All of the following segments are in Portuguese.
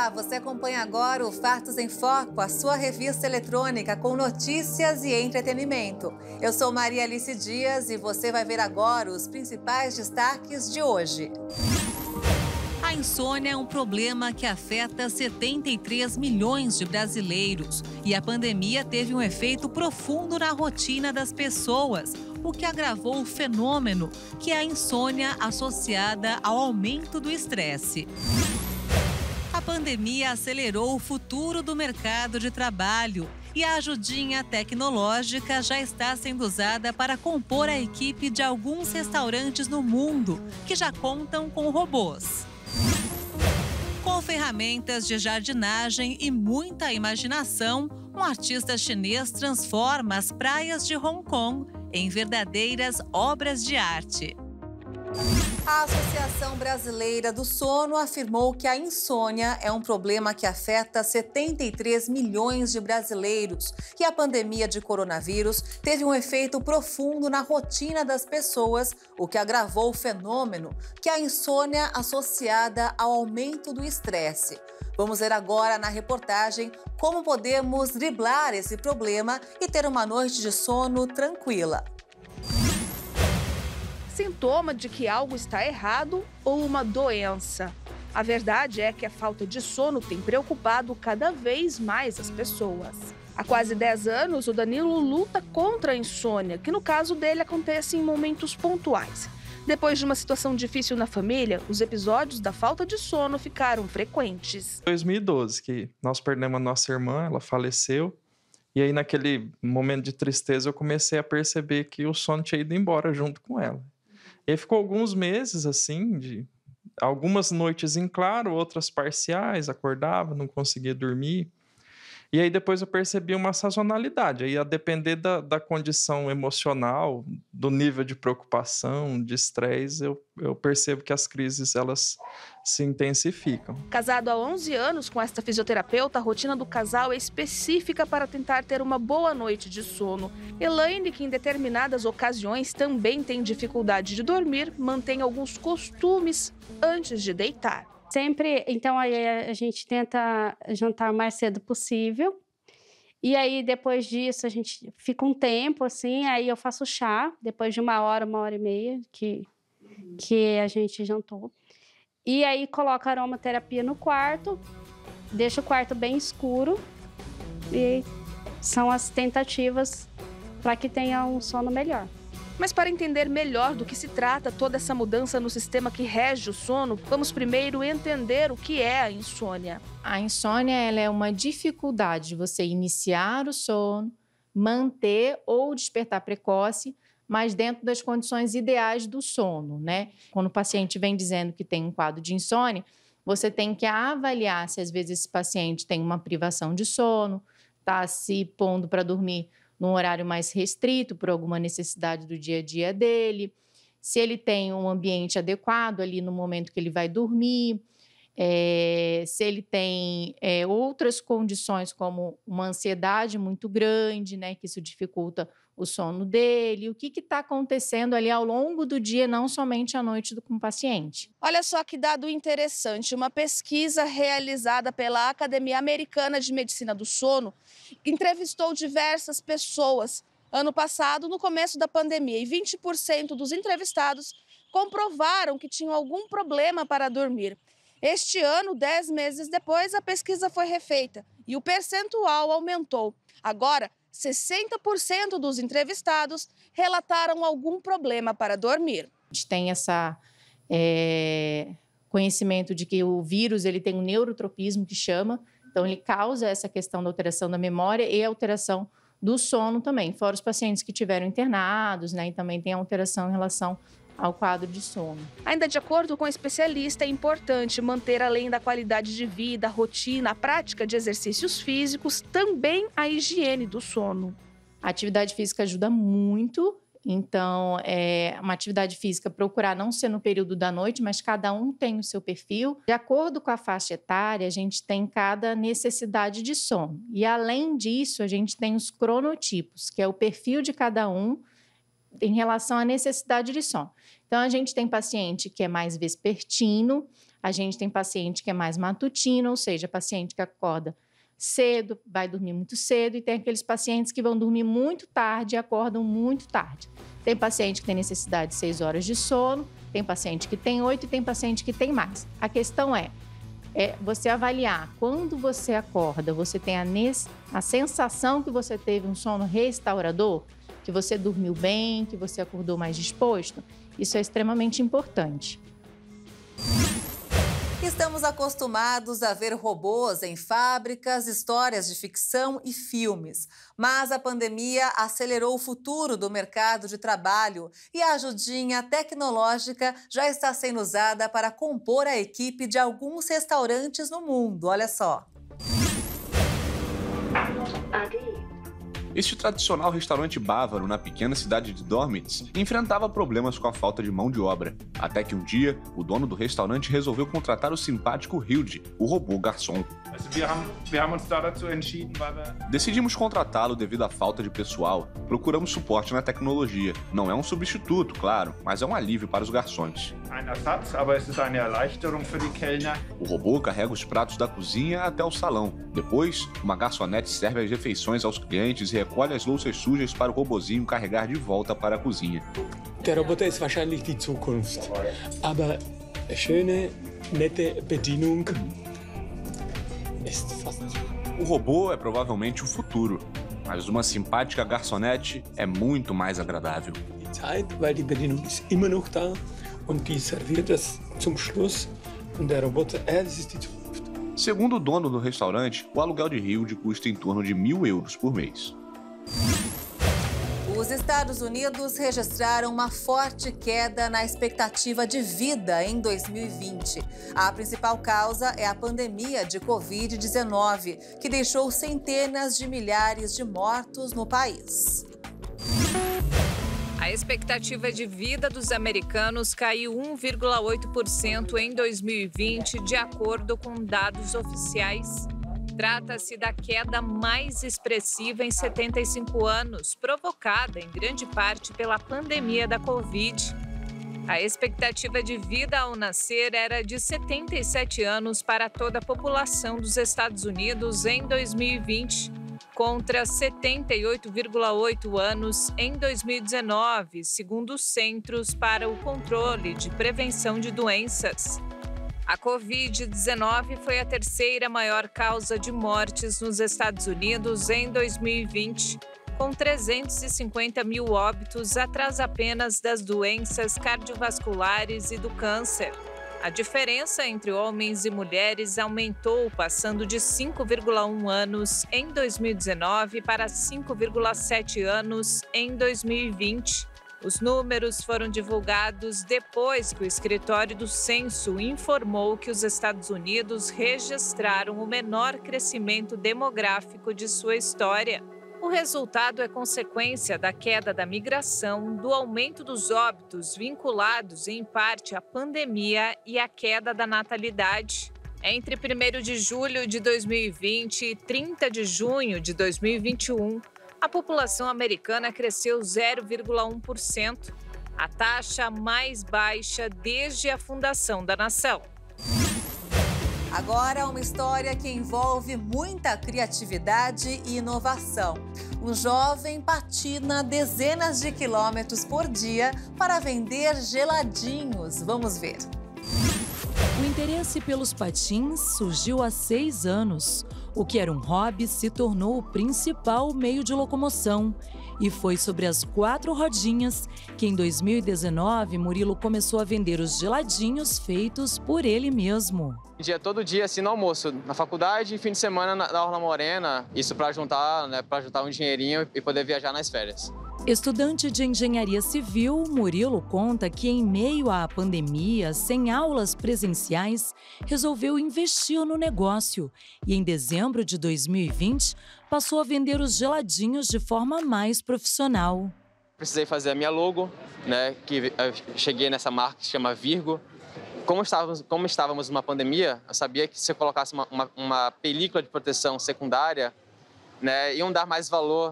Olá, você acompanha agora o Fatos em Foco, a sua revista eletrônica com notícias e entretenimento. Eu sou Maria Alice Dias e você vai ver agora os principais destaques de hoje. A insônia é um problema que afeta 73 milhões de brasileiros e a pandemia teve um efeito profundo na rotina das pessoas, o que agravou o fenômeno que é a insônia associada ao aumento do estresse. A pandemia acelerou o futuro do mercado de trabalho e a ajudinha tecnológica já está sendo usada para compor a equipe de alguns restaurantes no mundo que já contam com robôs. Com ferramentas de jardinagem e muita imaginação, um artista chinês transforma as praias de Hong Kong em verdadeiras obras de arte. A Associação Brasileira do Sono afirmou que a insônia é um problema que afeta 73 milhões de brasileiros e a pandemia de coronavírus teve um efeito profundo na rotina das pessoas, o que agravou o fenômeno que é a insônia associada ao aumento do estresse. Vamos ver agora na reportagem como podemos driblar esse problema e ter uma noite de sono tranquila. Sintoma de que algo está errado ou uma doença. A verdade é que a falta de sono tem preocupado cada vez mais as pessoas. Há quase 10 anos, o Danilo luta contra a insônia, que no caso dele acontece em momentos pontuais. Depois de uma situação difícil na família, os episódios da falta de sono ficaram frequentes. Em 2012, que nós perdemos a nossa irmã, ela faleceu. E aí, naquele momento de tristeza, eu comecei a perceber que o sono tinha ido embora junto com ela. E aí ficou alguns meses, assim, de algumas noites em claro, outras parciais, acordava, não conseguia dormir. E aí depois eu percebi uma sazonalidade. Aí, a depender da condição emocional, do nível de preocupação, de estresse, eu percebo que as crises, elas se intensificam. Casado há 11 anos com esta fisioterapeuta, a rotina do casal é específica para tentar ter uma boa noite de sono. Elaine, que em determinadas ocasiões também tem dificuldade de dormir, mantém alguns costumes antes de deitar. Sempre, então, aí a gente tenta jantar o mais cedo possível. E aí, depois disso, a gente fica um tempo, assim, aí eu faço chá, depois de 1 hora e meia que a gente jantou. E aí, coloco a aromaterapia no quarto, deixo o quarto bem escuro. E são as tentativas para que tenha um sono melhor. Mas para entender melhor do que se trata toda essa mudança no sistema que rege o sono, vamos primeiro entender o que é a insônia. A insônia ela é uma dificuldade de você iniciar o sono, manter ou despertar precoce, mas dentro das condições ideais do sono, né? Quando o paciente vem dizendo que tem um quadro de insônia, você tem que avaliar se às vezes esse paciente tem uma privação de sono, está se pondo para dormir num horário mais restrito por alguma necessidade do dia a dia dele, se ele tem um ambiente adequado ali no momento que ele vai dormir, se ele tem outras condições como uma ansiedade muito grande, né, que isso dificulta o sono dele, o que está acontecendo ali ao longo do dia, não somente à noite com o paciente. Olha só que dado interessante, uma pesquisa realizada pela Academia Americana de Medicina do Sono entrevistou diversas pessoas ano passado, no começo da pandemia, e 20% dos entrevistados comprovaram que tinham algum problema para dormir. Este ano, 10 meses depois, a pesquisa foi refeita e o percentual aumentou. Agora, 60% dos entrevistados relataram algum problema para dormir. A gente tem essa conhecimento de que o vírus ele tem um neurotropismo que chama, então ele causa essa questão da alteração da memória e alteração do sono também, fora os pacientes que tiveram internados, né, e também tem alteração em relação ao quadro de sono. Ainda de acordo com o especialista, é importante manter, além da qualidade de vida, a rotina, a prática de exercícios físicos, também a higiene do sono. A atividade física ajuda muito, então uma atividade física procurar não ser no período da noite, mas cada um tem o seu perfil. De acordo com a faixa etária, a gente tem cada necessidade de sono. E além disso, a gente tem os cronotipos, que é o perfil de cada um em relação à necessidade de sono. Então, a gente tem paciente que é mais vespertino, A gente tem paciente que é mais matutino, ou seja, paciente que acorda cedo, vai dormir muito cedo, e tem aqueles pacientes que vão dormir muito tarde e acordam muito tarde. Tem paciente que tem necessidade de 6 horas de sono, tem paciente que tem 8 e tem paciente que tem mais. A questão é você avaliar quando você acorda, você tem a sensação que você teve um sono restaurador, que você dormiu bem, que você acordou mais disposto. Isso é extremamente importante. Estamos acostumados a ver robôs em fábricas, histórias de ficção e filmes. Mas a pandemia acelerou o futuro do mercado de trabalho e a ajudinha tecnológica já está sendo usada para compor a equipe de alguns restaurantes no mundo. Olha só. Este tradicional restaurante bávaro na pequena cidade de Dormitz enfrentava problemas com a falta de mão de obra. Até que um dia, o dono do restaurante resolveu contratar o simpático Hilde, o robô garçom. Decidimos contratá-lo devido à falta de pessoal. Procuramos suporte na tecnologia. Não é um substituto, claro, mas é um alívio para os garçons. O robô carrega os pratos da cozinha até o salão. Depois, uma garçonete serve as refeições aos clientes e recolhe as louças sujas para o robozinho carregar de volta para a cozinha. Der Roboter ist wahrscheinlich die Zukunft. Aber schöne, nette Bedienung ist fast. O robô é provavelmente o futuro, mas uma simpática garçonete é muito mais agradável. Die Zeit, weil die Bedienung ist immer noch da und die serviert das zum Schluss und der Roboter, das ist die Zukunft. Segundo o dono do restaurante, o aluguel de Hilde custa em torno de 1.000 euros por mês. Os Estados Unidos registraram uma forte queda na expectativa de vida em 2020. A principal causa é a pandemia de Covid-19, que deixou centenas de milhares de mortos no país. A expectativa de vida dos americanos caiu 1,8% em 2020, de acordo com dados oficiais. Trata-se da queda mais expressiva em 75 anos, provocada em grande parte pela pandemia da Covid. A expectativa de vida ao nascer era de 77 anos para toda a população dos Estados Unidos em 2020, contra 78,8 anos em 2019, segundo os Centros para o Controle de Prevenção de Doenças. A Covid-19 foi a terceira maior causa de mortes nos Estados Unidos em 2020, com 350 mil óbitos atrás apenas das doenças cardiovasculares e do câncer. A diferença entre homens e mulheres aumentou, passando de 5,1 anos em 2019 para 5,7 anos em 2020. Os números foram divulgados depois que o escritório do censo informou que os Estados Unidos registraram o menor crescimento demográfico de sua história. O resultado é consequência da queda da migração, do aumento dos óbitos vinculados em parte à pandemia e à queda da natalidade. Entre 1º de julho de 2020 e 30 de junho de 2021, a população americana cresceu 0,1%, a taxa mais baixa desde a fundação da nação. Agora, uma história que envolve muita criatividade e inovação. Um jovem patina dezenas de quilômetros por dia para vender geladinhos. Vamos ver. O interesse pelos patins surgiu há 6 anos. O que era um hobby se tornou o principal meio de locomoção. E foi sobre as 4 rodinhas que, em 2019, Murilo começou a vender os geladinhos feitos por ele mesmo. Todo dia, assim, no almoço, na faculdade e fim de semana na Orla Morena. Isso para juntar um dinheirinho e poder viajar nas férias. Estudante de engenharia civil, Murilo conta que, em meio à pandemia, sem aulas presenciais, resolveu investir no negócio e, em dezembro de 2020, passou a vender os geladinhos de forma mais profissional. Precisei fazer a minha logo, que eu cheguei nessa marca que se chama Virgo. Como estávamos numa pandemia, eu sabia que se eu colocasse uma película de proteção secundária, iam dar mais valor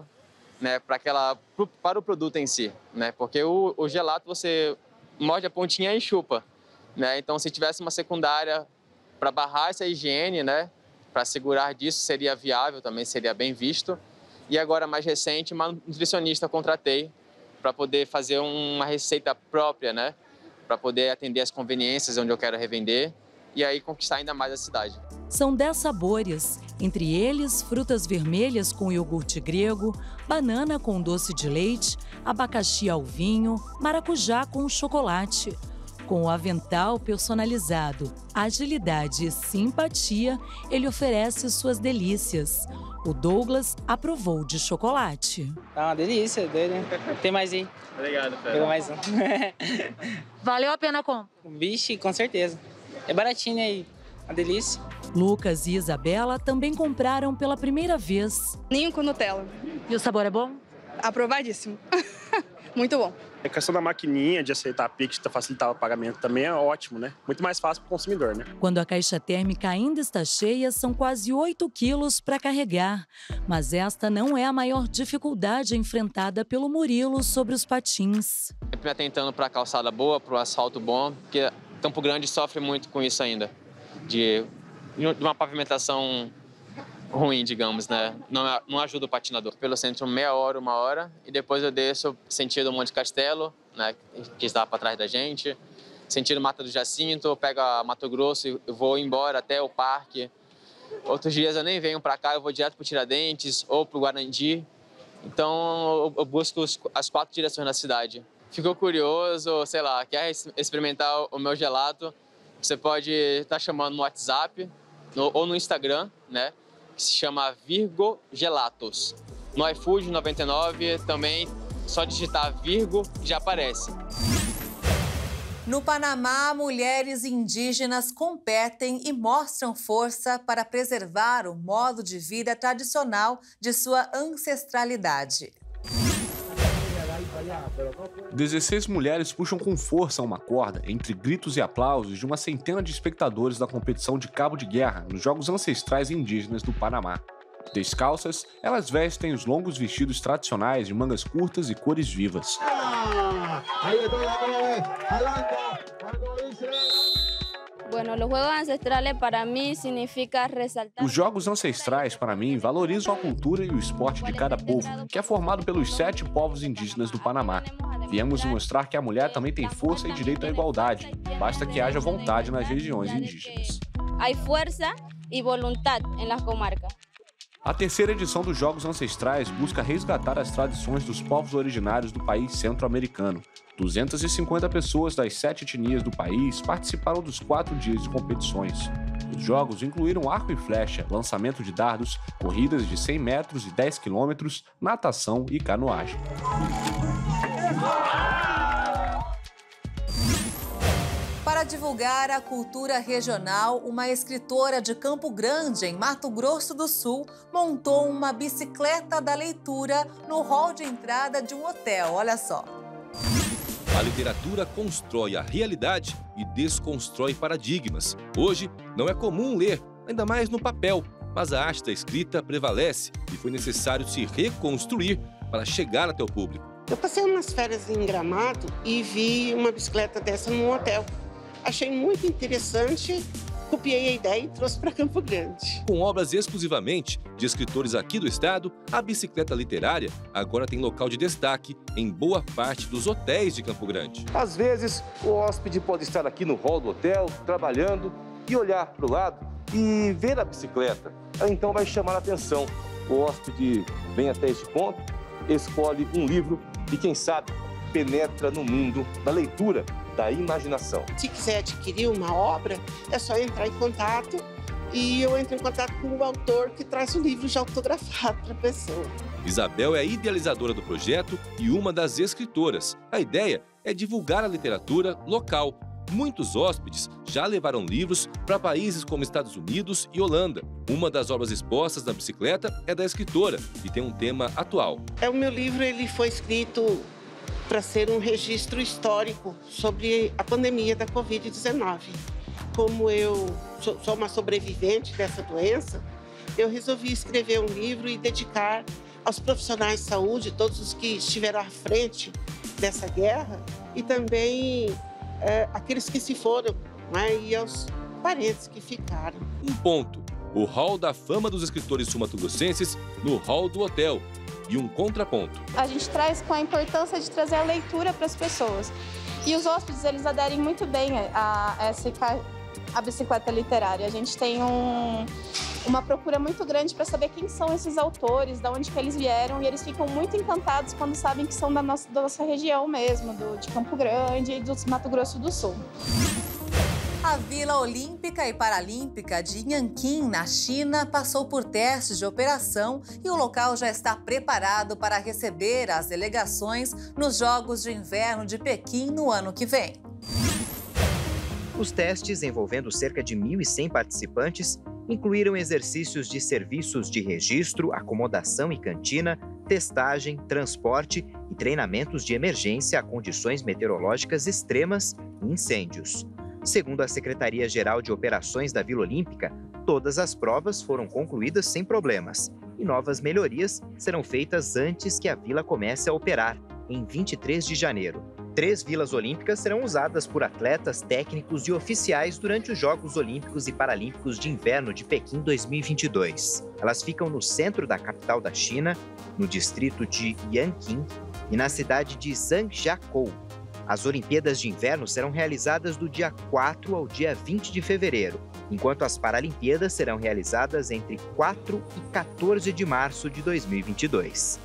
para o produto em si, porque o gelato você morde a pontinha e chupa, né? Então, se tivesse uma secundária para barrar essa higiene, né, para segurar disso, seria viável, também seria bem visto. E agora, mais recente, uma nutricionista eu contratei para poder fazer uma receita própria, né, para poder atender as conveniências onde eu quero revender e aí conquistar ainda mais a cidade. São 10 sabores, entre eles frutas vermelhas com iogurte grego, banana com doce de leite, abacaxi ao vinho, maracujá com chocolate. Com o avental personalizado, agilidade e simpatia, ele oferece suas delícias. O Douglas aprovou de chocolate. Tá uma delícia, doido, né? Tem mais aí. Obrigado, Fé. Pega mais um. Valeu a pena a compra? Vixe, com certeza. É baratinho aí, uma delícia. Lucas e Isabela também compraram pela primeira vez. Ninho com Nutella. E o sabor é bom? Aprovadíssimo. Muito bom. A questão da maquininha de aceitar a Pix, de facilitar o pagamento também é ótimo, né? Muito mais fácil para o consumidor, né? Quando a caixa térmica ainda está cheia, são quase 8 quilos para carregar. Mas esta não é a maior dificuldade enfrentada pelo Murilo sobre os patins. Sempre atentando para a calçada boa, para o asfalto bom, porque Campo Grande sofre muito com isso ainda, de uma pavimentação ruim, digamos, né? Não ajuda o patinador. Pelo centro, meia hora, 1 hora, e depois eu desço sentido Monte Castelo, né, que está para trás da gente, sentido Mata do Jacinto, pego a Mato Grosso e vou embora até o parque. Outros dias eu nem venho para cá, eu vou direto para o Tiradentes ou para o Guarandi. Então eu busco as 4 direções da cidade. Ficou curioso, sei lá, quer experimentar o meu gelato, você pode estar chamando no WhatsApp ou no Instagram, né? Que se chama Virgo Gelatos. No iFood 99 também, só digitar Virgo já aparece. No Panamá, mulheres indígenas competem e mostram força para preservar o modo de vida tradicional de sua ancestralidade. 16 mulheres puxam com força uma corda entre gritos e aplausos de uma centena de espectadores da competição de cabo de guerra nos Jogos Ancestrais Indígenas do Panamá. Descalças, elas vestem os longos vestidos tradicionais de mangas curtas e cores vivas. Os Jogos Ancestrais, para mim, valorizam a cultura e o esporte de cada povo, que é formado pelos 7 povos indígenas do Panamá. Viemos mostrar que a mulher também tem força e direito à igualdade, basta que haja vontade nas regiões indígenas. Há força e vontade nas comarcas. A terceira edição dos Jogos Ancestrais busca resgatar as tradições dos povos originários do país centro-americano. 250 pessoas das 7 etnias do país participaram dos 4 dias de competições. Os jogos incluíram arco e flecha, lançamento de dardos, corridas de 100 metros e 10 quilômetros, natação e canoagem. Para divulgar a cultura regional, uma escritora de Campo Grande, em Mato Grosso do Sul, montou uma bicicleta da leitura no hall de entrada de um hotel. Olha só. A literatura constrói a realidade e desconstrói paradigmas. Hoje, não é comum ler, ainda mais no papel, mas a arte da escrita prevalece e foi necessário se reconstruir para chegar até o público. Eu passei umas férias em Gramado e vi uma bicicleta dessa num hotel. Achei muito interessante, copiei a ideia e trouxe para Campo Grande. Com obras exclusivamente de escritores aqui do estado, a bicicleta literária agora tem local de destaque em boa parte dos hotéis de Campo Grande. Às vezes, o hóspede pode estar aqui no hall do hotel, trabalhando, e olhar para o lado e ver a bicicleta. Então vai chamar a atenção. O hóspede vem até este ponto, escolhe um livro e, quem sabe, penetra no mundo da leitura, da imaginação. Se quiser adquirir uma obra, é só entrar em contato e eu entro em contato com o autor que traz o livro já autografado para a pessoa. Isabel é a idealizadora do projeto e uma das escritoras. A ideia é divulgar a literatura local. Muitos hóspedes já levaram livros para países como Estados Unidos e Holanda. Uma das obras expostas na bicicleta é da escritora e tem um tema atual. O meu livro ele foi escrito para ser um registro histórico sobre a pandemia da Covid-19. Como eu sou uma sobrevivente dessa doença, eu resolvi escrever um livro e dedicar aos profissionais de saúde, todos os que estiveram à frente dessa guerra, e também aqueles que se foram né, e aos parentes que ficaram. Um ponto, o Hall da Fama dos Escritores Sul-Mato-Grossenses no Hall do Hotel. E um contraponto. A gente traz com a importância de trazer a leitura para as pessoas. E os hóspedes, eles aderem muito bem a bicicleta literária. A gente tem uma procura muito grande para saber quem são esses autores, de onde que eles vieram, e eles ficam muito encantados quando sabem que são da nossa região mesmo, de Campo Grande e do Mato Grosso do Sul. A Vila Olímpica e Paralímpica de Yanqing, na China, passou por testes de operação e o local já está preparado para receber as delegações nos Jogos de Inverno de Pequim no ano que vem. Os testes, envolvendo cerca de 1.100 participantes, incluíram exercícios de serviços de registro, acomodação e cantina, testagem, transporte e treinamentos de emergência a condições meteorológicas extremas e incêndios. Segundo a Secretaria-Geral de Operações da Vila Olímpica, todas as provas foram concluídas sem problemas e novas melhorias serão feitas antes que a vila comece a operar, em 23 de janeiro. 3 vilas olímpicas serão usadas por atletas, técnicos e oficiais durante os Jogos Olímpicos e Paralímpicos de Inverno de Pequim 2022. Elas ficam no centro da capital da China, no distrito de Yanqing e na cidade de Zhangjiakou. As Olimpíadas de Inverno serão realizadas do dia 4 ao dia 20 de fevereiro, enquanto as Paralimpíadas serão realizadas entre 4 e 14 de março de 2022.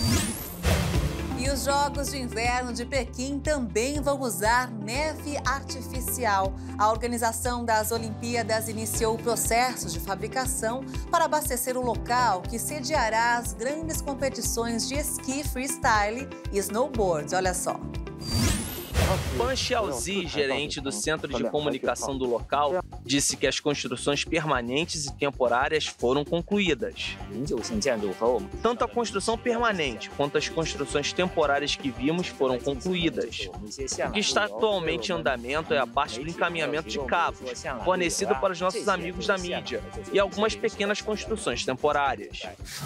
E os Jogos de Inverno de Pequim também vão usar neve artificial. A organização das Olimpíadas iniciou o processo de fabricação para abastecer o local que sediará as grandes competições de esqui freestyle e snowboard. Olha só. Pan Xiaozi, gerente do Centro de Comunicação do local, disse que as construções permanentes e temporárias foram concluídas. Tanto a construção permanente quanto as construções temporárias que vimos foram concluídas. O que está atualmente em andamento é a parte do encaminhamento de cabos, fornecido para os nossos amigos da mídia, e algumas pequenas construções temporárias.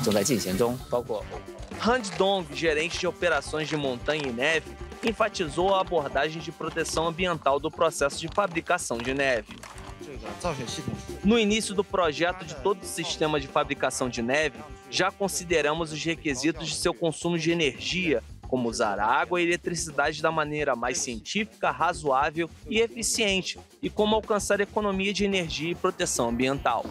Han Dong, gerente de operações de montanha e neve, enfatizou a abordagem de proteção ambiental do processo de fabricação de neve. No início do projeto de todo o sistema de fabricação de neve, já consideramos os requisitos de seu consumo de energia, como usar água e eletricidade da maneira mais científica, razoável e eficiente, e como alcançar economia de energia e proteção ambiental.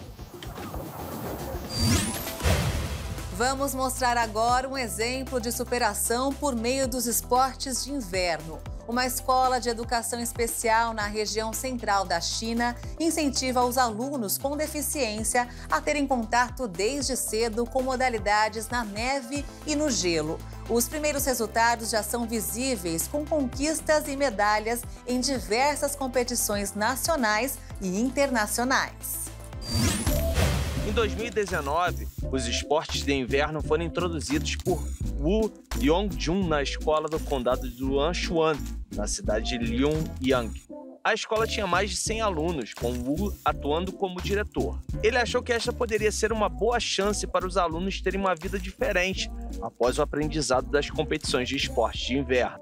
Vamos mostrar agora um exemplo de superação por meio dos esportes de inverno. Uma escola de educação especial na região central da China incentiva os alunos com deficiência a terem contato desde cedo com modalidades na neve e no gelo. Os primeiros resultados já são visíveis, com conquistas e medalhas em diversas competições nacionais e internacionais. Em 2019, os esportes de inverno foram introduzidos por Wu Yongjun na escola do condado de Luanshuan, na cidade de Liunyang. A escola tinha mais de 100 alunos, com Wu atuando como diretor. Ele achou que esta poderia ser uma boa chance para os alunos terem uma vida diferente após o aprendizado das competições de esportes de inverno.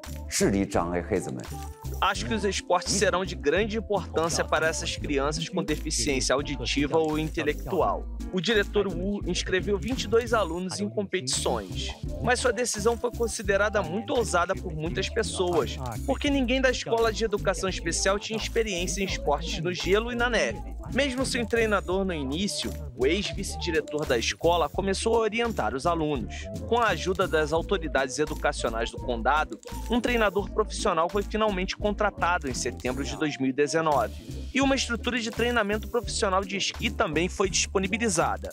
Acho que os esportes serão de grande importância para essas crianças com deficiência auditiva ou intelectual. O diretor Wu inscreveu 22 alunos em competições, mas sua decisão foi considerada muito ousada por muitas pessoas, porque ninguém da escola de educação especial tinha experiência em esportes no gelo e na neve. Mesmo sem treinador no início, o ex-vice-diretor da escola começou a orientar os alunos. Com a ajuda das autoridades educacionais do condado, um treinador profissional foi finalmente contratado em setembro de 2019. E uma estrutura de treinamento profissional de esqui também foi disponibilizada.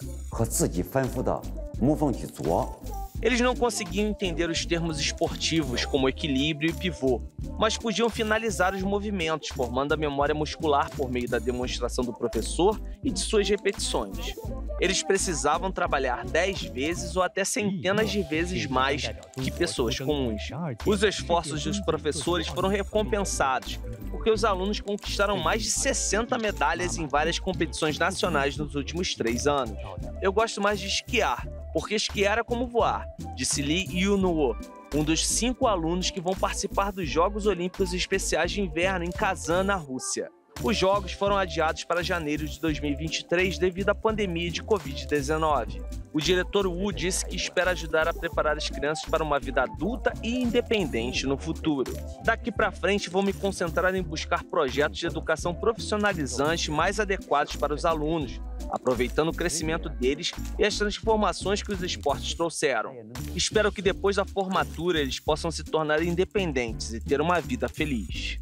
Eles não conseguiam entender os termos esportivos como equilíbrio e pivô, mas podiam finalizar os movimentos, formando a memória muscular por meio da demonstração do professor e de suas repetições. Eles precisavam trabalhar 10 vezes ou até centenas de vezes mais que pessoas comuns. Os esforços dos professores foram recompensados, porque os alunos conquistaram mais de 60 medalhas em várias competições nacionais nos últimos 3 anos. Eu gosto mais de esquiar, porque esquiar é como voar, disse Li Yunuo, um dos 5 alunos que vão participar dos Jogos Olímpicos Especiais de Inverno em Kazan, na Rússia. Os jogos foram adiados para janeiro de 2023 devido à pandemia de Covid-19. O diretor Wu disse que espera ajudar a preparar as crianças para uma vida adulta e independente no futuro. Daqui para frente, vou me concentrar em buscar projetos de educação profissionalizante mais adequados para os alunos, aproveitando o crescimento deles e as transformações que os esportes trouxeram. Espero que depois da formatura eles possam se tornar independentes e ter uma vida feliz.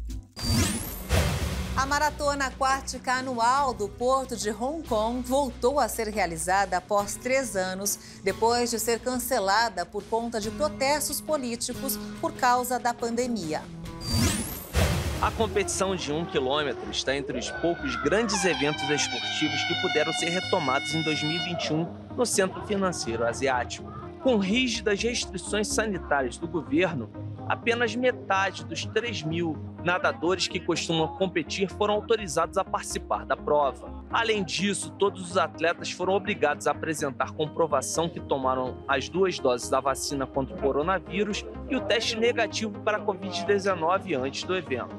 A maratona aquática anual do Porto de Hong Kong voltou a ser realizada após 3 anos, depois de ser cancelada por conta de protestos políticos por causa da pandemia. A competição de 1 quilômetro está entre os poucos grandes eventos esportivos que puderam ser retomados em 2021 no Centro Financeiro Asiático. Com rígidas restrições sanitárias do governo, apenas metade dos 3.000 nadadores que costumam competir foram autorizados a participar da prova. Além disso, todos os atletas foram obrigados a apresentar comprovação que tomaram as 2 doses da vacina contra o coronavírus e o teste negativo para a Covid-19 antes do evento.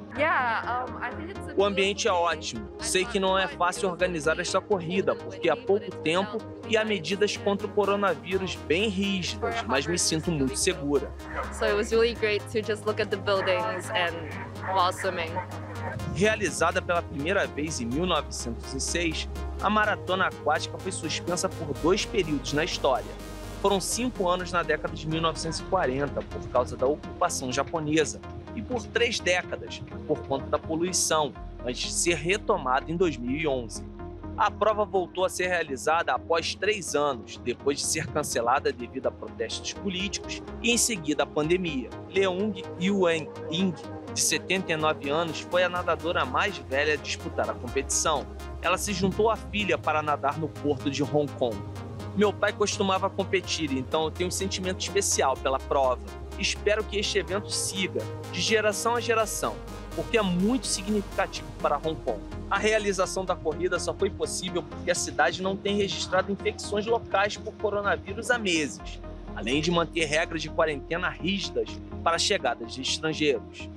O ambiente é ótimo. Sei que não é fácil organizar esta corrida, porque há pouco tempo e há medidas contra o coronavírus bem rígidas, mas me sinto muito segura. So it was really great to just look at the buildings and while swimming. Realizada pela primeira vez em 1906, a maratona aquática foi suspensa por 2 períodos na história. Foram 5 anos na década de 1940, por causa da ocupação japonesa, e por 3 décadas, por conta da poluição, antes de ser retomada em 2011. A prova voltou a ser realizada após 3 anos, depois de ser cancelada devido a protestos políticos e em seguida a pandemia. Leung Yuan Ying, de 79 anos, foi a nadadora mais velha a disputar a competição. Ela se juntou à filha para nadar no Porto de Hong Kong. Meu pai costumava competir, então eu tenho um sentimento especial pela prova. Espero que este evento siga, de geração a geração, porque é muito significativo para Hong Kong. A realização da corrida só foi possível porque a cidade não tem registrado infecções locais por coronavírus há meses, além de manter regras de quarentena rígidas para a chegada de estrangeiros.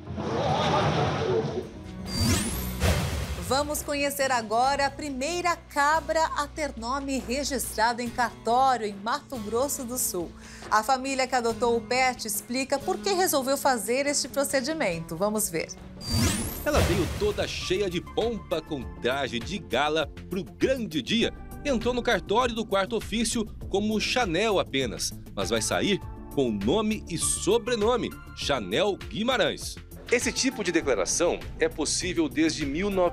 Vamos conhecer agora a primeira cabra a ter nome registrado em cartório em Mato Grosso do Sul. A família que adotou o pet explica por que resolveu fazer este procedimento. Vamos ver. Ela veio toda cheia de pompa, com traje de gala pro grande dia. Entrou no cartório do quarto ofício como Chanel apenas, mas vai sair com nome e sobrenome, Chanel Guimarães. Esse tipo de declaração é possível desde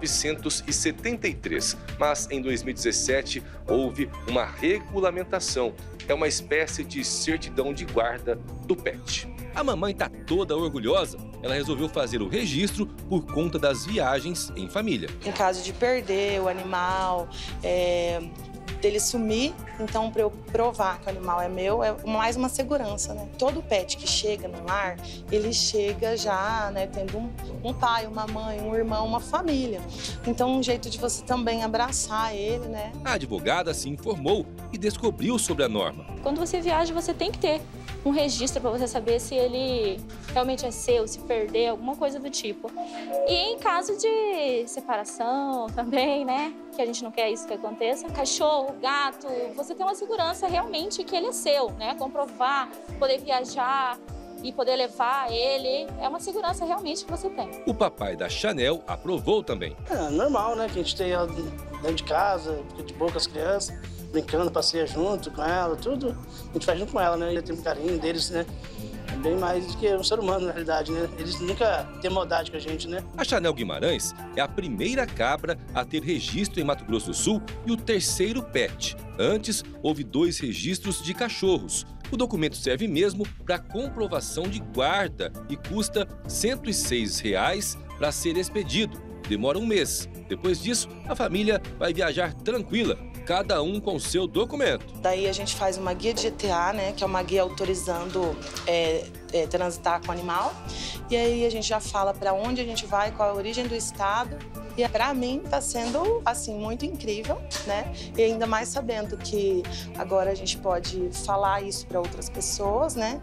1973, mas em 2017 houve uma regulamentação. É uma espécie de certidão de guarda do pet. A mamãe está toda orgulhosa. Ela resolveu fazer o registro por conta das viagens em família. Em caso de perder o animal, dele sumir, então para eu provar que o animal é meu, é mais uma segurança, né? Todo pet que chega no lar, ele chega já, né, tendo um pai, uma mãe, um irmão, uma família. Então um jeito de você também abraçar ele, né? A advogada se informou e descobriu sobre a norma. Quando você viaja, você tem que ter um registro para você saber se ele realmente é seu, se perder, alguma coisa do tipo. E em caso de separação também, né, que a gente não quer isso que aconteça, cachorro, gato, você tem uma segurança realmente que ele é seu, né, comprovar, poder viajar e poder levar ele, é uma segurança realmente que você tem. O papai da Chanel aprovou também. É normal, né, que a gente tem ela dentro de casa, fica de boa com as crianças, brincando, passeia junto com ela, tudo a gente faz junto com ela, né? Eu tenho um carinho deles, né? Bem mais do que um ser humano, na realidade, né? Eles nunca têm maldade com a gente, né? A Chanel Guimarães é a primeira cabra a ter registro em Mato Grosso do Sul e o 3º pet. Antes, houve 2 registros de cachorros. O documento serve mesmo para comprovação de guarda e custa R$ 106 para ser expedido. Demora 1 mês. Depois disso, a família vai viajar tranquila, cada um com seu documento. Daí a gente faz uma guia de GTA, né, que é uma guia autorizando transitar com o animal. E aí a gente já fala para onde a gente vai, qual é a origem do estado. E para mim está sendo assim muito incrível, né? E ainda mais sabendo que agora a gente pode falar isso para outras pessoas, né?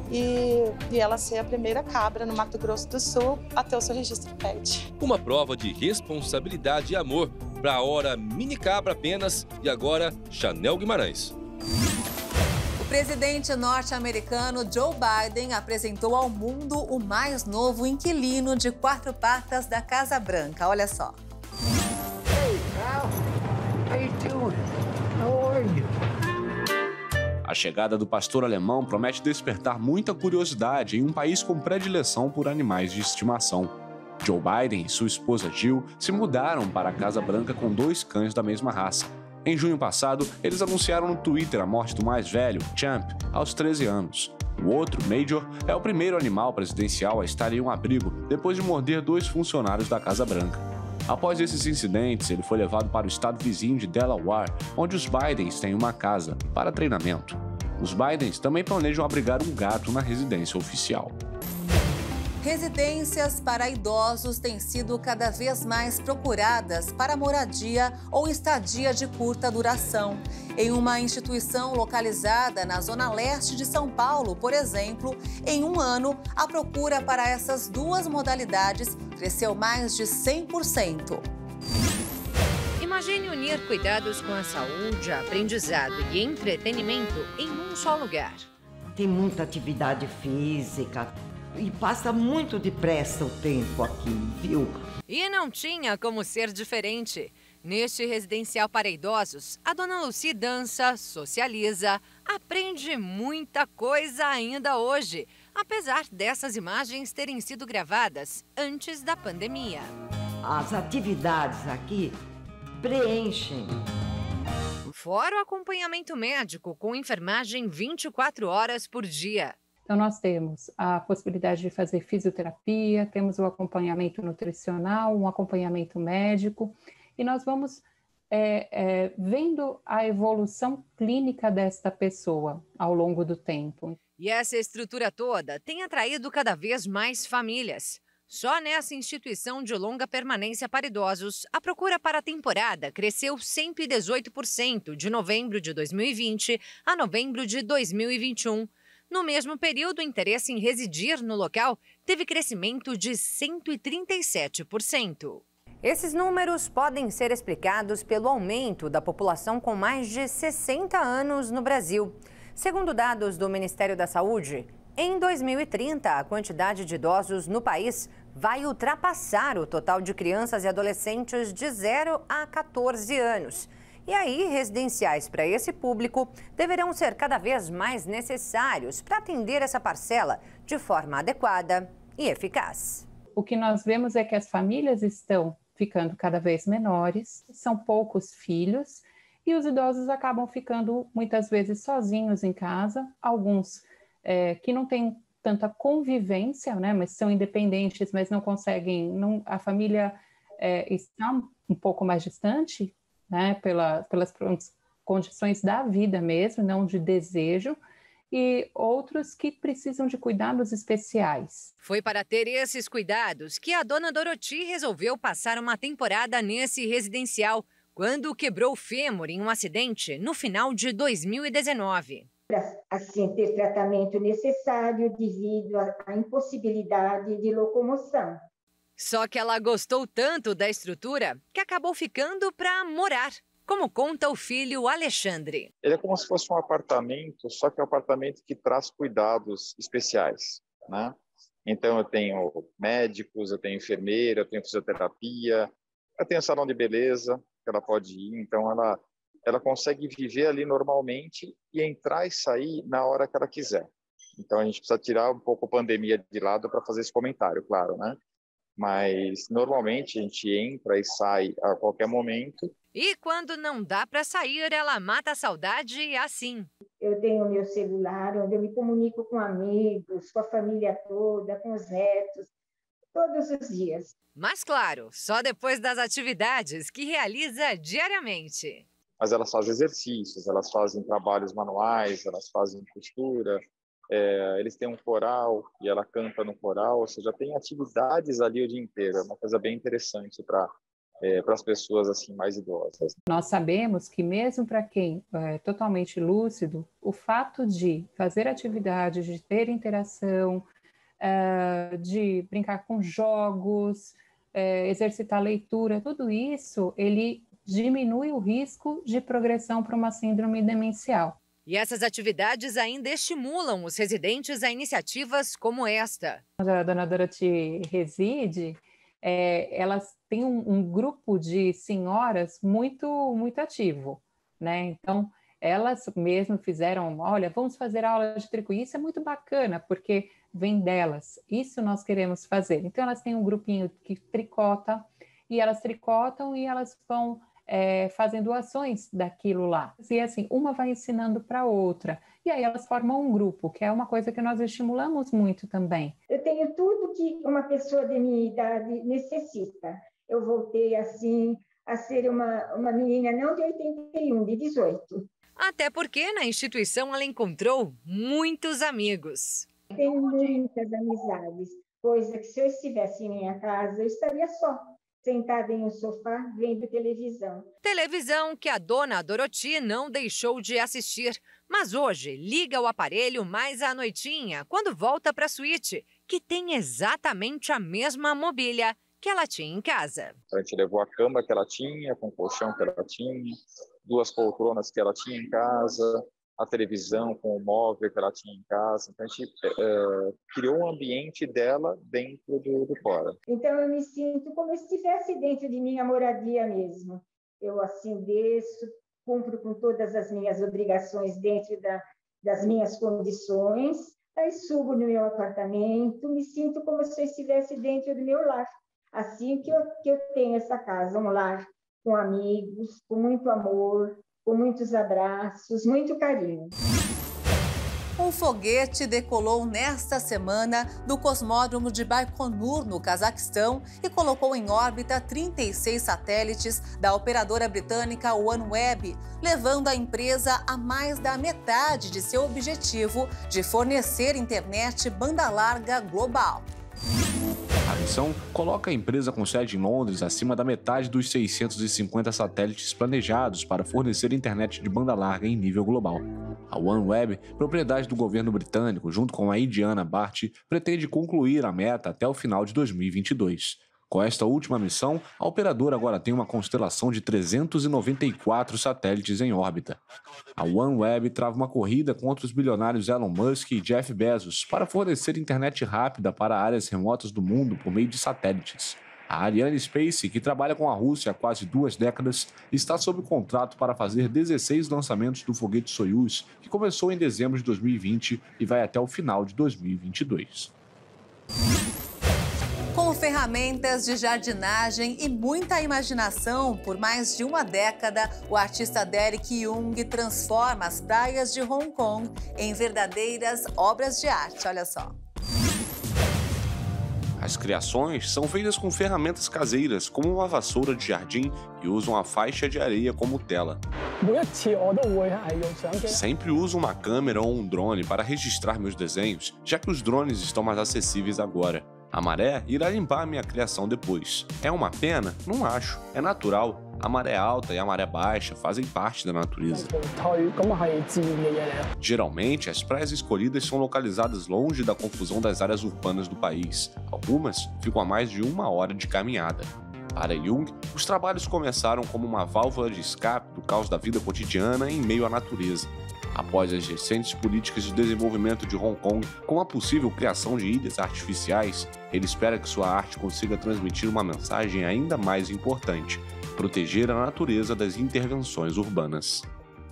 E ela ser a primeira cabra no Mato Grosso do Sul a ter o seu registro PET. Uma prova de responsabilidade e amor para a hora mini cabra apenas e agora Chanel Guimarães. O presidente norte-americano Joe Biden apresentou ao mundo o mais novo inquilino de 4 patas da Casa Branca. Olha só. Hey, pal. How you doing? How are you? A chegada do pastor alemão promete despertar muita curiosidade em um país com predileção por animais de estimação. Joe Biden e sua esposa Jill se mudaram para a Casa Branca com 2 cães da mesma raça. Em junho passado, eles anunciaram no Twitter a morte do mais velho, Champ, aos 13 anos. O outro, Major, é o primeiro animal presidencial a estar em um abrigo depois de morder 2 funcionários da Casa Branca. Após esses incidentes, ele foi levado para o estado vizinho de Delaware, onde os Bidens têm uma casa, para treinamento. Os Bidens também planejam abrigar um gato na residência oficial. Residências para idosos têm sido cada vez mais procuradas para moradia ou estadia de curta duração. Em uma instituição localizada na zona leste de São Paulo, por exemplo, em um ano, a procura para essas 2 modalidades cresceu mais de 100%. Imagine unir cuidados com a saúde, aprendizado e entretenimento em um só lugar. Tem muita atividade física. E passa muito depressa o tempo aqui, viu? E não tinha como ser diferente. Neste residencial para idosos, a dona Lucy dança, socializa, aprende muita coisa ainda hoje, apesar dessas imagens terem sido gravadas antes da pandemia. As atividades aqui preenchem. Fora o acompanhamento médico com enfermagem 24 horas por dia. Então, nós temos a possibilidade de fazer fisioterapia, temos o acompanhamento nutricional, um acompanhamento médico, e nós vamos vendo a evolução clínica desta pessoa ao longo do tempo. E essa estrutura toda tem atraído cada vez mais famílias. Só nessa instituição de longa permanência para idosos, a procura para a temporada cresceu 118% de novembro de 2020 a novembro de 2021. No mesmo período, o interesse em residir no local teve crescimento de 137%. Esses números podem ser explicados pelo aumento da população com mais de 60 anos no Brasil. Segundo dados do Ministério da Saúde, em 2030, a quantidade de idosos no país vai ultrapassar o total de crianças e adolescentes de 0 a 14 anos. E aí, residenciais para esse público deverão ser cada vez mais necessários para atender essa parcela de forma adequada e eficaz. O que nós vemos é que as famílias estão ficando cada vez menores, são poucos filhos e os idosos acabam ficando muitas vezes sozinhos em casa, alguns que não têm tanta convivência, né, mas são independentes, mas não conseguem, a família está um pouco mais distante, né, pelas condições da vida mesmo, não de desejo, e outros que precisam de cuidados especiais. Foi para ter esses cuidados que a dona Doroti resolveu passar uma temporada nesse residencial, quando quebrou o fêmur em um acidente no final de 2019. Para assim, ter tratamento necessário devido à impossibilidade de locomoção. Só que ela gostou tanto da estrutura que acabou ficando para morar, como conta o filho Alexandre. Ele é como se fosse um apartamento, só que é um apartamento que traz cuidados especiais, né? Então eu tenho médicos, eu tenho enfermeira, eu tenho fisioterapia, eu tenho salão de beleza que ela pode ir, então ela consegue viver ali normalmente e entrar e sair na hora que ela quiser. Então a gente precisa tirar um pouco a pandemia de lado para fazer esse comentário, claro, né? Mas normalmente a gente entra e sai a qualquer momento. E quando não dá para sair, ela mata a saudade assim. Eu tenho o meu celular, onde eu me comunico com amigos, com a família toda, com os netos, todos os dias. Mas claro, só depois das atividades que realiza diariamente. Mas elas fazem exercícios, elas fazem trabalhos manuais, elas fazem costura, eles têm um coral e ela canta no coral, ou seja, tem atividades ali o dia inteiro, é uma coisa bem interessante para as pessoas assim mais idosas. Nós sabemos que mesmo para quem é totalmente lúcido, o fato de fazer atividades, de ter interação, de brincar com jogos, exercitar leitura, tudo isso, ele diminui o risco de progressão para uma síndrome demencial. E essas atividades ainda estimulam os residentes a iniciativas como esta. Onde a dona Dorothy reside, elas têm um grupo de senhoras muito ativo, né? Então, elas mesmo fizeram, olha, vamos fazer aula de tricô. Isso é muito bacana, porque vem delas. Isso nós queremos fazer. Então, elas têm um grupinho que tricota, e elas tricotam e elas vão fazendo ações daquilo lá. E assim, uma vai ensinando para a outra. E aí elas formam um grupo, que é uma coisa que nós estimulamos muito também. Eu tenho tudo que uma pessoa de minha idade necessita. Eu voltei, assim, a ser uma menina não de 81, de 18. Até porque na instituição ela encontrou muitos amigos. Tenho muitas amizades, coisa que se eu estivesse em minha casa, eu estaria só, sentada em um sofá, vendo televisão. Televisão que a dona Dorothy não deixou de assistir, mas hoje liga o aparelho mais à noitinha, quando volta para a suíte, que tem exatamente a mesma mobília que ela tinha em casa. A gente levou a cama que ela tinha, com o colchão que ela tinha, 2 poltronas que ela tinha em casa, a televisão com o móvel que ela tinha em casa. Então, a gente criou um ambiente dela dentro do fora. Então, eu me sinto como se estivesse dentro de minha moradia mesmo. Eu, assim, desço, cumpro com todas as minhas obrigações dentro das minhas condições, aí subo no meu apartamento, me sinto como se eu estivesse dentro do meu lar. Assim que eu tenho essa casa, um lar com amigos, com muito amor, com muitos abraços, muito carinho. Um foguete decolou nesta semana do cosmódromo de Baikonur, no Cazaquistão, e colocou em órbita 36 satélites da operadora britânica OneWeb, levando a empresa a mais da metade de seu objetivo de fornecer internet banda larga global. A missão coloca a empresa com sede em Londres acima da metade dos 650 satélites planejados para fornecer internet de banda larga em nível global. A OneWeb, propriedade do governo britânico, junto com a indiana Bharti, pretende concluir a meta até o final de 2022. Com esta última missão, a operadora agora tem uma constelação de 394 satélites em órbita. A OneWeb trava uma corrida contra os bilionários Elon Musk e Jeff Bezos para fornecer internet rápida para áreas remotas do mundo por meio de satélites. A Ariane Space, que trabalha com a Rússia há quase 2 décadas, está sob contrato para fazer 16 lançamentos do foguete Soyuz, que começou em dezembro de 2020 e vai até o final de 2022. Com ferramentas de jardinagem e muita imaginação, por mais de uma década, o artista Derek Jung transforma as praias de Hong Kong em verdadeiras obras de arte. Olha só. As criações são feitas com ferramentas caseiras, como uma vassoura de jardim, e usam a faixa de areia como tela. Sempre uso uma câmera ou um drone para registrar meus desenhos, já que os drones estão mais acessíveis agora. A maré irá limpar a minha criação depois. É uma pena? Não acho. É natural. A maré alta e a maré baixa fazem parte da natureza. Geralmente, as praias escolhidas são localizadas longe da confusão das áreas urbanas do país. Algumas ficam a mais de 1 hora de caminhada. Para Jung, os trabalhos começaram como uma válvula de escape do caos da vida cotidiana em meio à natureza. Após as recentes políticas de desenvolvimento de Hong Kong, com a possível criação de ilhas artificiais, ele espera que sua arte consiga transmitir uma mensagem ainda mais importante: proteger a natureza das intervenções urbanas.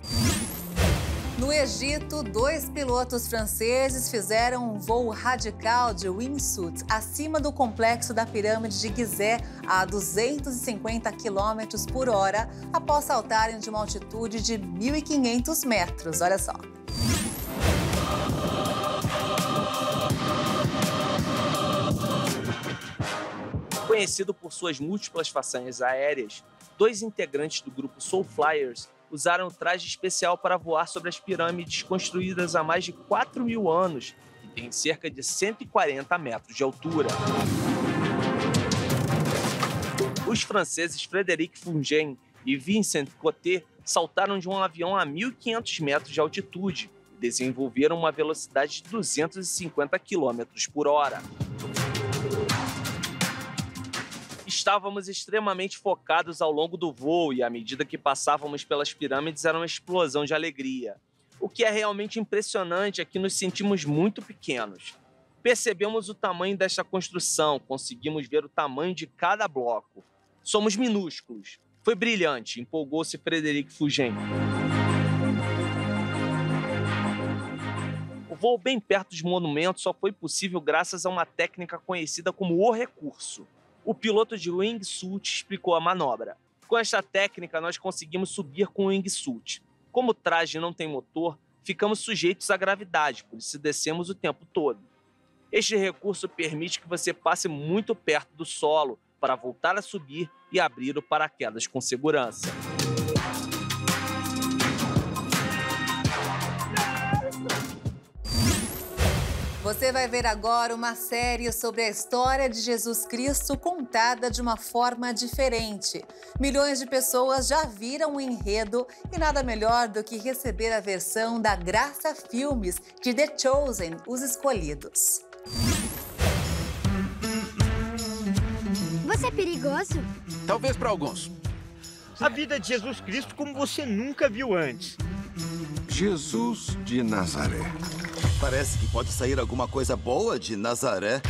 No Egito, 2 pilotos franceses fizeram um voo radical de wingsuit acima do complexo da pirâmide de Gizé a 250 km por hora, após saltarem de uma altitude de 1.500 metros. Olha só. Conhecido por suas múltiplas façanhas aéreas, 2 integrantes do grupo Soul Flyers usaram um traje especial para voar sobre as pirâmides construídas há mais de 4.000 anos, que têm cerca de 140 metros de altura. Os franceses Frédéric Fungin e Vincent Coté saltaram de um avião a 1.500 metros de altitude e desenvolveram uma velocidade de 250 km por hora. Estávamos extremamente focados ao longo do voo e, à medida que passávamos pelas pirâmides, era uma explosão de alegria. O que é realmente impressionante é que nos sentimos muito pequenos. Percebemos o tamanho desta construção, conseguimos ver o tamanho de cada bloco. Somos minúsculos. Foi brilhante, empolgou-se Frédéric Fungin. O voo bem perto dos monumentos só foi possível graças a uma técnica conhecida como o recurso. O piloto de wingsuit explicou a manobra. Com esta técnica, nós conseguimos subir com o wingsuit. Como o traje não tem motor, ficamos sujeitos à gravidade, por isso descemos o tempo todo. Este recurso permite que você passe muito perto do solo para voltar a subir e abrir o paraquedas com segurança. Você vai ver agora uma série sobre a história de Jesus Cristo contada de uma forma diferente. Milhões de pessoas já viram o enredo e nada melhor do que receber a versão da Graça Filmes de The Chosen, Os Escolhidos. Você é perigoso? Talvez para alguns. A vida de Jesus Cristo como você nunca viu antes. Jesus de Nazaré. Parece que pode sair alguma coisa boa de Nazaré.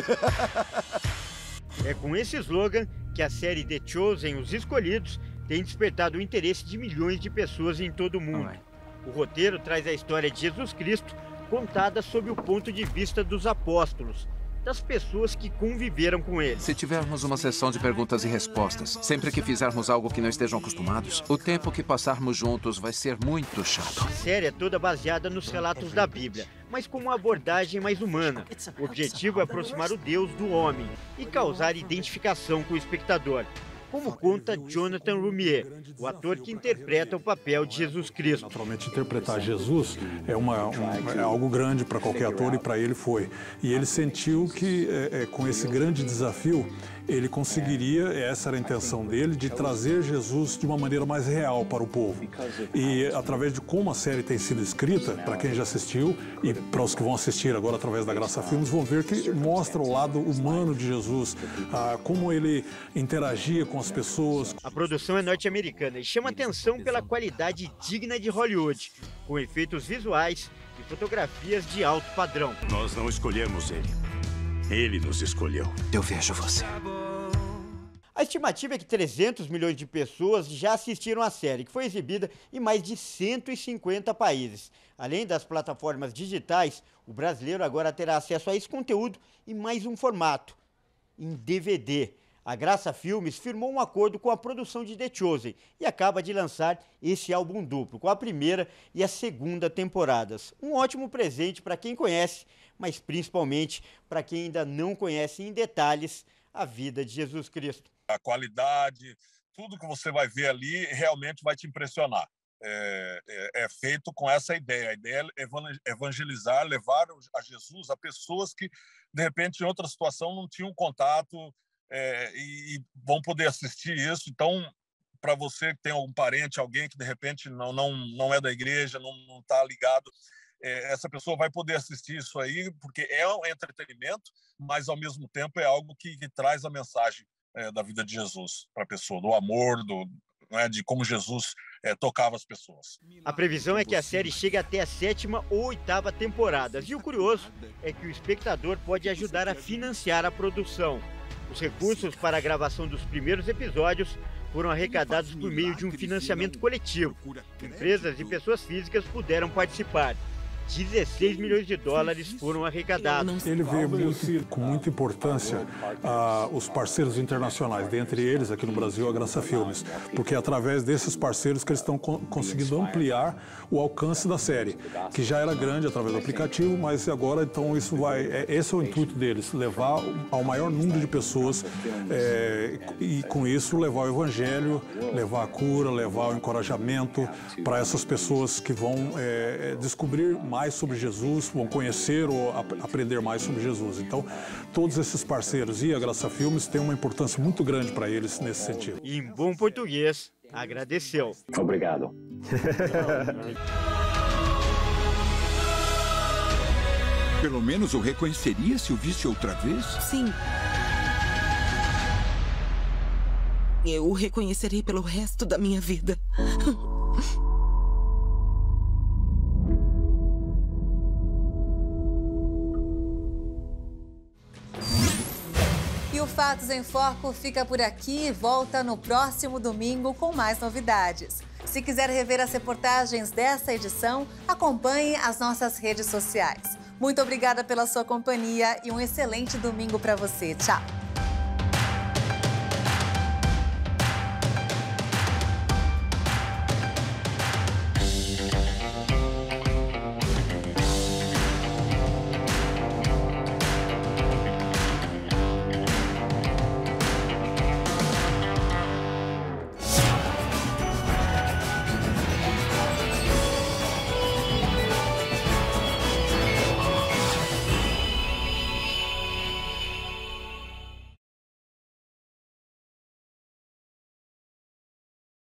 É com esse slogan que a série The Chosen, Os Escolhidos, tem despertado o interesse de milhões de pessoas em todo o mundo. O roteiro traz a história de Jesus Cristo contada sob o ponto de vista dos apóstolos, das pessoas que conviveram com ele. Se tivermos uma sessão de perguntas e respostas, sempre que fizermos algo que não estejam acostumados, o tempo que passarmos juntos vai ser muito chato. A série é toda baseada nos relatos da Bíblia, mas com uma abordagem mais humana. O objetivo é aproximar o Deus do homem e causar identificação com o espectador, como conta Jonathan Rumier, o ator que interpreta o papel de Jesus Cristo. Naturalmente, interpretar Jesus é algo grande para qualquer ator e para ele foi. E ele sentiu que com esse grande desafio, ele conseguiria, essa era a intenção dele, de trazer Jesus de uma maneira mais real para o povo. E através de como a série tem sido escrita, para quem já assistiu e para os que vão assistir agora através da Graça Filmes, vão ver que mostra o lado humano de Jesus, como ele interagia com as pessoas. A produção é norte-americana e chama atenção pela qualidade digna de Hollywood, com efeitos visuais e fotografias de alto padrão. Nós não escolhemos ele. Ele nos escolheu. Eu vejo você. A estimativa é que 300 milhões de pessoas já assistiram à série, que foi exibida em mais de 150 países. Além das plataformas digitais, o brasileiro agora terá acesso a esse conteúdo em mais um formato, em DVD. A Graça Filmes firmou um acordo com a produção de The Chosen e acaba de lançar esse álbum duplo, com a primeira e a segunda temporadas. Um ótimo presente para quem conhece, mas principalmente para quem ainda não conhece em detalhes a vida de Jesus Cristo. A qualidade, tudo que você vai ver ali realmente vai te impressionar. É feito com essa ideia. A ideia é evangelizar, levar a Jesus a pessoas que, de repente, em outra situação não tinham contato e vão poder assistir isso. Então, para você que tem algum parente, alguém que, de repente, não é da igreja, não está ligado, essa pessoa vai poder assistir isso aí, porque é um entretenimento, mas, ao mesmo tempo, é algo que traz a mensagem da vida de Jesus para a pessoa, do amor, de como Jesus tocava as pessoas. A previsão é que a série chegue até a 7ª ou 8ª temporadas. E o curioso é que o espectador pode ajudar a financiar a produção. Os recursos para a gravação dos primeiros episódios foram arrecadados por meio de um financiamento coletivo. Empresas e pessoas físicas puderam participar. 16 milhões de dólares foram arrecadados. Ele vê com muita importância os parceiros internacionais, dentre eles, aqui no Brasil, a Graça Filmes, porque é através desses parceiros que eles estão conseguindo ampliar o alcance da série, que já era grande através do aplicativo, mas agora, então, esse é o intuito deles, levar ao maior número de pessoas e, com isso, levar o evangelho, levar a cura, levar o encorajamento para essas pessoas que vão descobrir mais sobre Jesus, vão conhecer ou aprender mais sobre Jesus. Então, todos esses parceiros e a Graça Filmes têm uma importância muito grande para eles nesse sentido. E, em bom português, agradeceu. Obrigado. Pelo menos o reconheceria se o visse outra vez? Sim. Eu o reconhecerei pelo resto da minha vida. E o Fatos em Foco fica por aqui e volta no próximo domingo com mais novidades. Se quiser rever as reportagens dessa edição, acompanhe as nossas redes sociais. Muito obrigada pela sua companhia e um excelente domingo para você. Tchau!